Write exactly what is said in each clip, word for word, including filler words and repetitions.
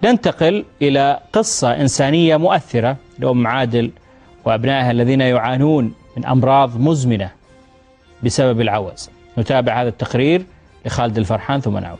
ننتقل إلى قصة إنسانية مؤثرة لأم عادل وأبنائها الذين يعانون من أمراض مزمنة بسبب العوز. نتابع هذا التقرير لخالد الفرحان ثم نعود.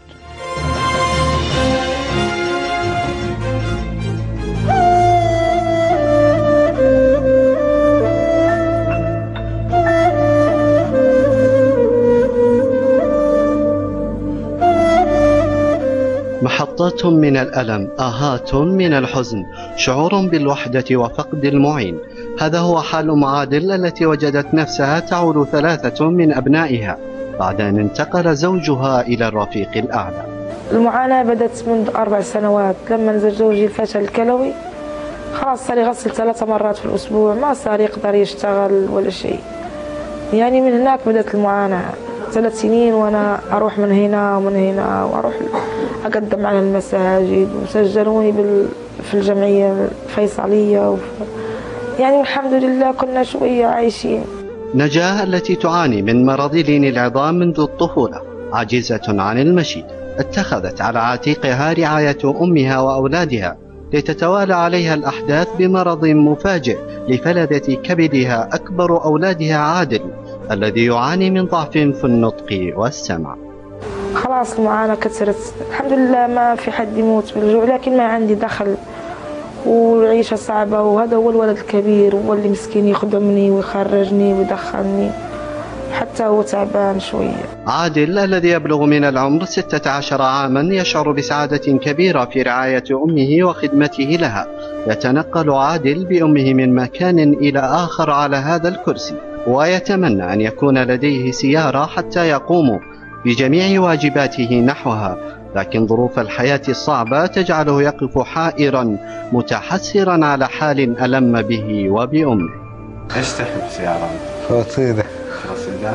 محطات من الألم، آهات من الحزن، شعور بالوحدة وفقد المعين. هذا هو حال أم عادل التي وجدت نفسها تعول ثلاثة من أبنائها بعد أن انتقل زوجها إلى الرفيق الأعلى. المعاناة بدأت منذ أربع سنوات لما نزل زوجي الفشل الكلوي. خلاص صار يغسل ثلاث مرات في الأسبوع، ما صار يقدر يشتغل ولا شيء. يعني من هناك بدأت المعاناة. ثلاث سنين وأنا أروح من هنا ومن هنا وأروح أقدم على المساجد وسجلوني بال... في الجمعية الفيصلية وف... يعني الحمد لله كنا شوية عايشين. نجاة التي تعاني من مرض لين العظام منذ الطفولة، عاجزة عن المشي، اتخذت على عاتقها رعاية أمها وأولادها لتتوالى عليها الأحداث بمرض مفاجئ لفلذة كبدها أكبر أولادها عادل الذي يعاني من ضعف في النطق والسمع. خلاص المعاناة كثرت، الحمد لله ما في حد يموت بالجوع، لكن ما عندي دخل والعيشة صعبة، وهذا هو الولد الكبير هو اللي مسكين يخدمني ويخرجني ويدخلني، حتى هو تعبان شوية. عادل الذي يبلغ من العمر ستة عشر عاما يشعر بسعادة كبيرة في رعاية أمه وخدمته لها. يتنقل عادل بأمه من مكان إلى آخر على هذا الكرسي، ويتمنى أن يكون لديه سيارة حتى يقوم بجميع واجباته نحوها، لكن ظروف الحياة الصعبة تجعله يقف حائرا متحسرا على حال ألم به وبأمه. ايش تحب سيارة؟ رصيدة. رصيدة؟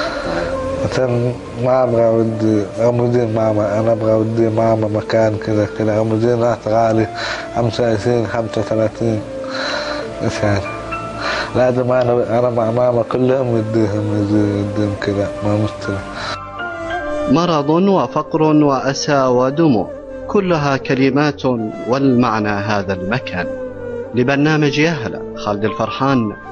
مثلا ما أبغى ودي أمودين ماما، أنا أبغى ودي ماما مكان كذا كذا، أمودينات غالي خمسة وعشرين خمسة وثلاثين مثلا، لازم أنا أنا مع ماما كلهم وديهم وديهم كذا، ما مشكلة. مرض وفقر وأسى ودموع، كلها كلمات والمعنى هذا المكان. لبرنامج يا هلا، خالد الفرحان،